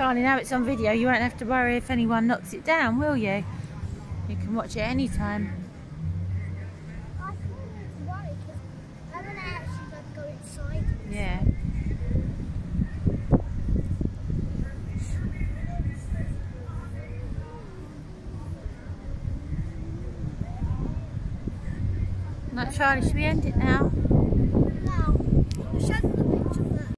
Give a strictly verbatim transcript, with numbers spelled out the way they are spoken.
Charlie, now it's on video, you won't have to worry if anyone knocks it down, will you? You can watch it any time. I thought it was worried because I'm going to actually like, go inside. Yeah. Right, Charlie, should we end it now? Now, show them the picture first.